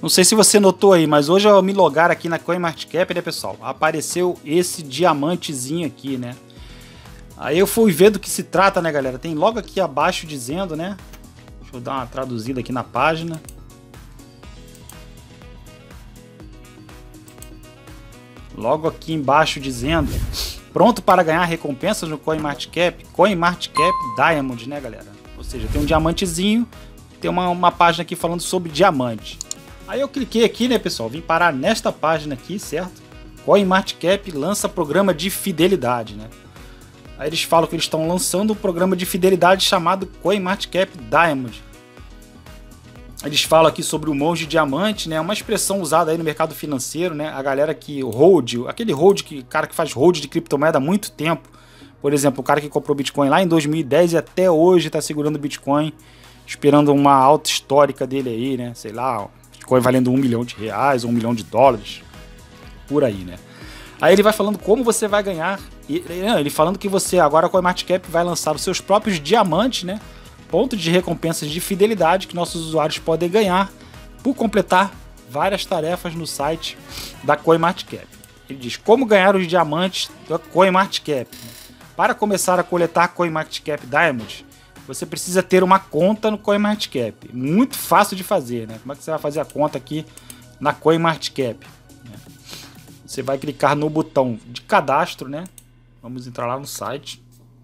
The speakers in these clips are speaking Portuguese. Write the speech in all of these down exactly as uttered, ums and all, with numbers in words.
Não sei se você notou aí, mas hoje ao me logar aqui na CoinMarketCap, né, pessoal, apareceu esse diamantezinho aqui, né? Aí eu fui ver do que se trata, né, galera? Tem logo aqui abaixo dizendo, né? Deixa eu dar uma traduzida aqui na página. Logo aqui embaixo dizendo: pronto para ganhar recompensas no CoinMarketCap, CoinMarketCap Diamond, né, galera? Ou seja, tem um diamantezinho, tem uma, uma página aqui falando sobre diamante. Aí eu cliquei aqui, né, pessoal? Vim parar nesta página aqui, certo? CoinMarketCap lança programa de fidelidade, né? Aí eles falam que eles estão lançando um programa de fidelidade chamado CoinMarketCap Diamond. Eles falam aqui sobre o monge diamante, né? Uma expressão usada aí no mercado financeiro, né? A galera que hold, aquele hold que cara que faz hold de criptomoeda há muito tempo. Por exemplo, o cara que comprou Bitcoin lá em dois mil e dez e até hoje está segurando Bitcoin, esperando uma alta histórica dele aí, né? Sei lá, Bitcoin valendo um milhão de reais ou um milhão de dólares, por aí, né? Aí ele vai falando como você vai ganhar. Ele falando que você agora, a CoinMarketCap vai lançar os seus próprios diamantes, né? Pontos de recompensas de fidelidade que nossos usuários podem ganhar por completar várias tarefas no site da CoinMarketCap. Ele diz como ganhar os diamantes da CoinMarketCap. Para começar a coletar CoinMarketCap Diamond, você precisa ter uma conta no CoinMarketCap. Muito fácil de fazer, né? Como é que você vai fazer a conta aqui na CoinMarketCap? Você vai clicar no botão de cadastro, né? Vamos entrar lá no site.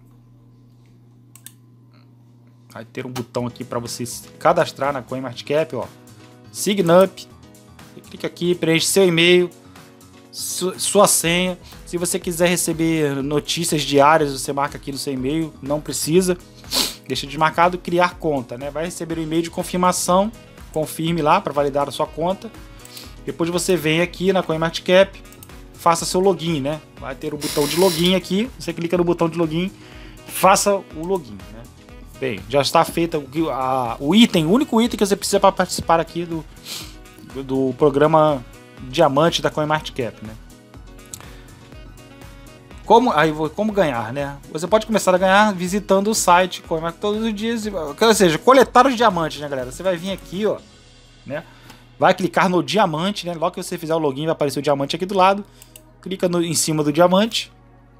Vai ter um botão aqui para você se cadastrar na CoinMarketCap, ó. Sign up. Você clica aqui, preenche seu e-mail, su sua senha. Se você quiser receber notícias diárias, você marca aqui no seu e-mail. Não precisa. Deixa desmarcado criar conta, né? Vai receber um e-mail de confirmação. Confirme lá para validar a sua conta. Depois você vem aqui na CoinMarketCap, faça seu login, né? Vai ter o botão de login aqui. Você clica no botão de login, faça o login, né? Bem, já está feito o, a, o item, o único item que você precisa para participar aqui do, do, do programa Diamante da CoinMarketCap, né? Como, aí, como ganhar, né? Você pode começar a ganhar visitando o site CoinMarketCap todos os dias, ou seja, coletar os diamantes, né, galera? Você vai vir aqui, ó, né? Vai clicar no diamante, né? Logo que você fizer o login, vai aparecer o diamante aqui do lado. Clica no, em cima do diamante.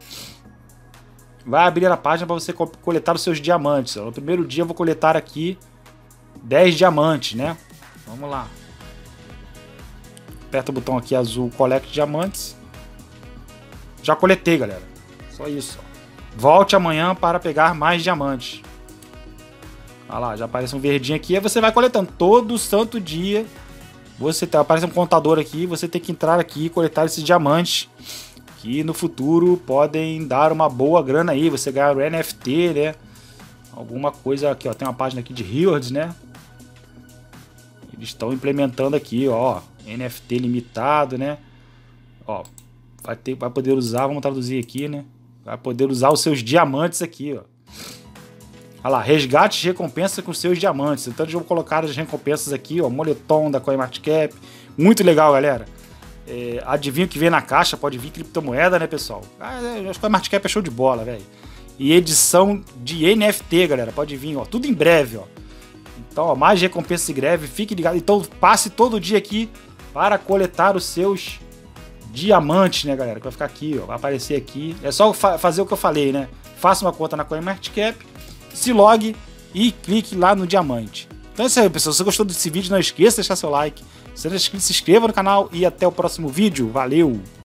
Vai abrir a página para você coletar os seus diamantes. No primeiro dia eu vou coletar aqui dez diamantes, né? Vamos lá. Aperta o botão aqui azul, Collect Diamantes. Já coletei, galera. Só isso. Volte amanhã para pegar mais diamantes. Olha lá, já aparece um verdinho aqui. Aí você vai coletando todo santo dia. Você tá, aparece um contador aqui. Você tem que entrar aqui e coletar esses diamantes, que no futuro podem dar uma boa grana aí, você ganhar o N F T, né? Alguma coisa aqui, ó, tem uma página aqui de rewards, né? Eles estão implementando aqui, ó, N F T limitado, né? Ó, vai ter, vai poder usar, vamos traduzir aqui, né? Vai poder usar os seus diamantes aqui, ó. Olha lá, resgate de recompensa com seus diamantes. Então eu vou colocar as recompensas aqui, ó, moletom da CoinMarketCap, muito legal, galera. É, adivinha o que vem na caixa, pode vir criptomoeda, né, pessoal? Ah, acho que a CoinMarketCap é show de bola, velho. E edição de N F T, galera, pode vir, ó, tudo em breve, ó. Então, ó, mais recompensas em breve, fique ligado. Então, passe todo dia aqui para coletar os seus diamantes, né, galera? Que vai ficar aqui, ó, vai aparecer aqui. É só fa fazer o que eu falei, né? Faça uma conta na CoinMarketCap, se logue e clique lá no diamante. Então é isso aí, pessoal. Se você gostou desse vídeo, não esqueça de deixar seu like. Se não é inscrito, se inscreva no canal e até o próximo vídeo. Valeu!